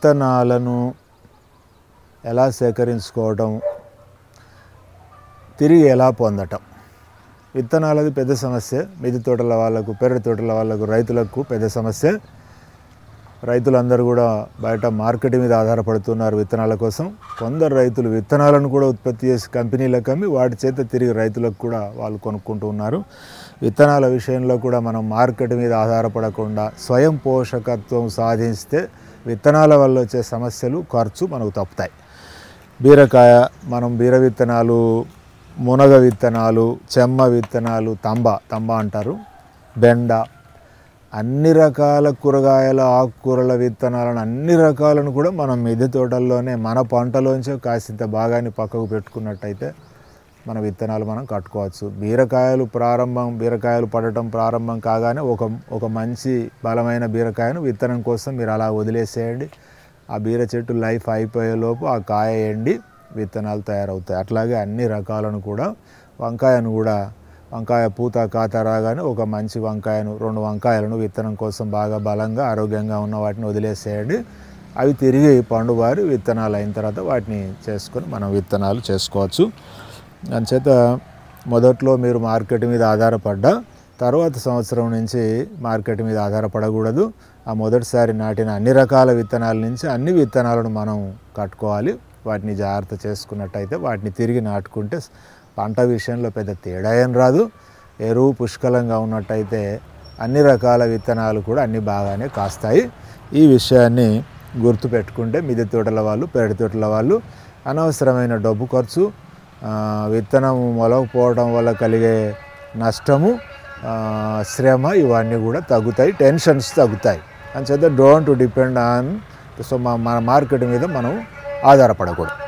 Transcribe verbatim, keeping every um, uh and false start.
విత్తనాలను ఎలా సేకరించుకోవడం, తిరిగి ఎలా పొందటం. విత్తనాలది పెద్ద సమస్య. మిద్దె తోటల వాళ్ళకు, పెరటి తోటల వాళ్ళకు, రైతులకు పెద్ద సమస్య. రైతులందరూ కూడా బయట మార్కెట్ మీద ఆధారపడుతున్నారు విత్తనాల కోసం. కొందరు రైతులు విత్తనాలను కూడా ఉత్పత్తి చేసి కంపెనీలకు అమ్మి వాటి చేత తిరిగి రైతులకు కూడా వాళ్ళు కొనుక్కుంటూ ఉన్నారు. విత్తనాల విషయంలో కూడా మనం మార్కెట్ మీద ఆధారపడకుండా స్వయం పోషకత్వం సాధిస్తే విత్తనాల వల్ల వచ్చే సమస్యలు, ఖర్చు మనకు తప్పుతాయి. బీరకాయ, మనం బీర విత్తనాలు, మునగ విత్తనాలు, చెమ్మ విత్తనాలు, తంబ తంబ అంటారు, బెండ, అన్ని రకాల కూరగాయల, ఆకుకూరల విత్తనాలను అన్ని రకాలను కూడా మనం మిద్దె తోటల్లోనే మన పంటలోంచే కాసింత భాగాన్ని పక్కకు పెట్టుకున్నట్టయితే మన విత్తనాలు మనం కట్టుకోవచ్చు. బీరకాయలు ప్రారంభం బీరకాయలు పడటం ప్రారంభం కాగానే ఒక ఒక మంచి బలమైన బీరకాయను విత్తనం కోసం మీరు అలా వదిలేసేయండి. ఆ బీర చెట్టు లైఫ్ అయిపోయేలోపు ఆ కాయ ఎండి విత్తనాలు తయారవుతాయి. అట్లాగే అన్ని రకాలను కూడా, వంకాయను కూడా, వంకాయ పూత కాత రాగానే ఒక మంచి వంకాయను, రెండు వంకాయలను విత్తనం కోసం బాగా బలంగా ఆరోగ్యంగా ఉన్న వాటిని వదిలేసేయండి. అవి తిరిగి పండువారి విత్తనాలు అయిన తర్వాత వాటిని చేసుకొని మనం విత్తనాలు చేసుకోవచ్చు. అందుచేత మొదట్లో మీరు మార్కెట్ మీద ఆధారపడ్డా తర్వాత సంవత్సరం నుంచి మార్కెట్ మీద ఆధారపడకూడదు. ఆ మొదటిసారి నాటిన అన్ని రకాల విత్తనాల నుంచి అన్ని విత్తనాలను మనం కట్టుకోవాలి. వాటిని జాగ్రత్త చేసుకున్నట్టయితే వాటిని తిరిగి నాటుకుంటే పంట విషయంలో పెద్ద తేడా ఏం రాదు. ఎరువు పుష్కలంగా ఉన్నట్టయితే అన్ని రకాల విత్తనాలు కూడా అన్ని బాగానే కాస్తాయి. ఈ విషయాన్ని గుర్తుపెట్టుకుంటే మిద్దె తోటల వాళ్ళు, పెరటి తోటల వాళ్ళు అనవసరమైన డబ్బు ఖర్చు, విత్తనం మొలకపోవడం వల్ల కలిగే నష్టము, శ్రమ ఇవన్నీ కూడా తగ్గుతాయి, టెన్షన్స్ తగ్గుతాయి. అంచేత డోంట్ డిపెండ్ ఆన్ సో మన మార్కెట్ మీద మనం ఆధారపడకూడదు.